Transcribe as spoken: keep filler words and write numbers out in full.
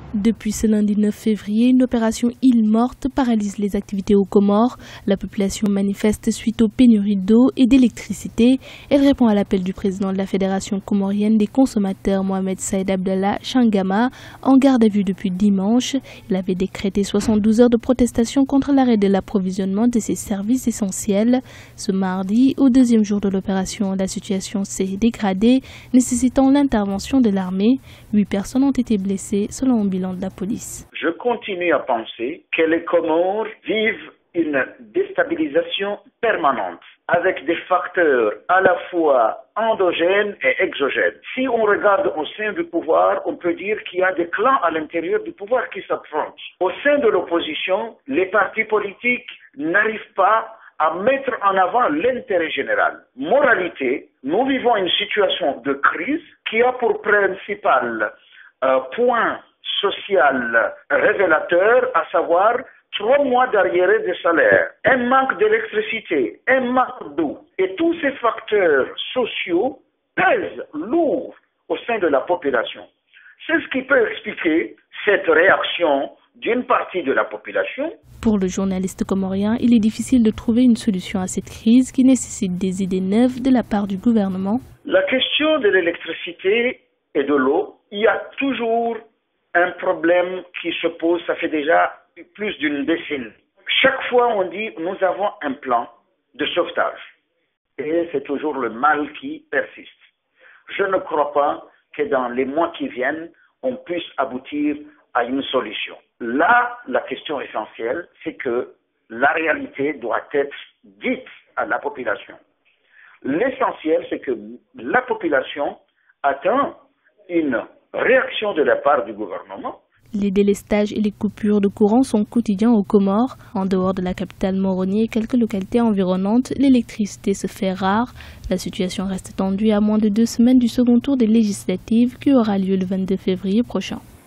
Depuis ce lundi neuf février, une opération île morte paralyse les activités aux Comores. La population manifeste suite aux pénuries d'eau et d'électricité. Elle répond à l'appel du président de la Fédération comorienne des consommateurs, Mohamed Saïd Abdallah Changama, en garde à vue depuis dimanche. Il avait décrété soixante-douze heures de protestation contre l'arrêt de l'approvisionnement de ces services essentiels. Ce mardi, au deuxième jour de l'opération, la situation s'est dégradée, nécessitant l'intervention de l'armée. Huit personnes ont été blessées, selon un bilan de la police. Je continue à penser que les Comores vivent une déstabilisation permanente avec des facteurs à la fois endogènes et exogènes. Si on regarde au sein du pouvoir, on peut dire qu'il y a des clans à l'intérieur du pouvoir qui s'affrontent. Au sein de l'opposition, les partis politiques n'arrivent pas à mettre en avant l'intérêt général. Moralité, nous vivons une situation de crise qui a pour principal euh, point social révélateur, à savoir trois mois d'arriérés de salaire, un manque d'électricité, un manque d'eau. Et tous ces facteurs sociaux pèsent lourd au sein de la population. C'est ce qui peut expliquer cette réaction d'une partie de la population. Pour le journaliste comorien, il est difficile de trouver une solution à cette crise qui nécessite des idées neuves de la part du gouvernement. La question de l'électricité et de l'eau, il y a toujours un problème qui se pose, ça fait déjà plus d'une décennie. Chaque fois on dit nous avons un plan de sauvetage et c'est toujours le mal qui persiste. Je ne crois pas que dans les mois qui viennent on puisse aboutir à une solution. Là, la question essentielle, c'est que la réalité doit être dite à la population. L'essentiel, c'est que la population attend une réaction de la part du gouvernement. Les délestages et les coupures de courant sont quotidiens aux Comores. En dehors de la capitale Moroni et quelques localités environnantes, l'électricité se fait rare. La situation reste tendue à moins de deux semaines du second tour des législatives qui aura lieu le vingt-deux février prochain.